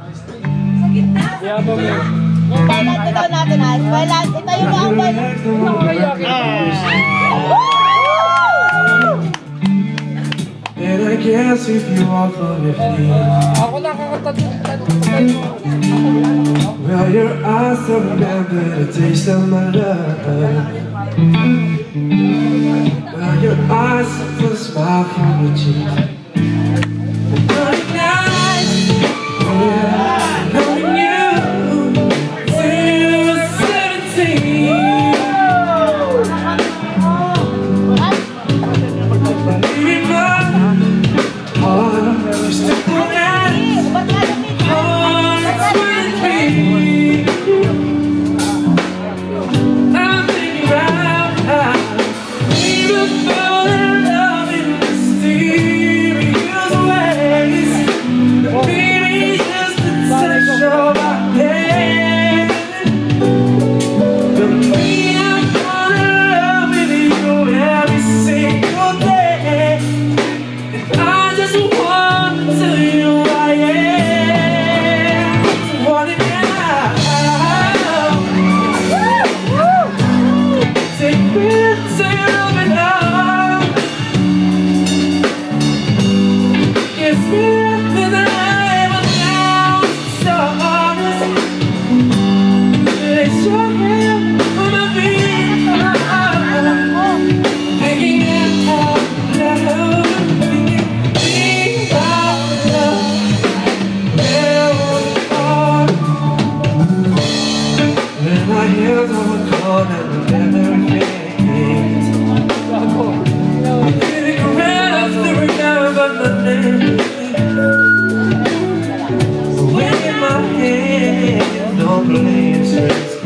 Yung ballad ito natin ha. Ballad, ito yung mga ballad. And I guess if you offer me Ako nakakanta dun. well, your eyes still remember the taste of my love. Well, your eyes still smile from your cheeks. My hands are cold and the memory fades. I regret to remember my name. When my hands don't play strings.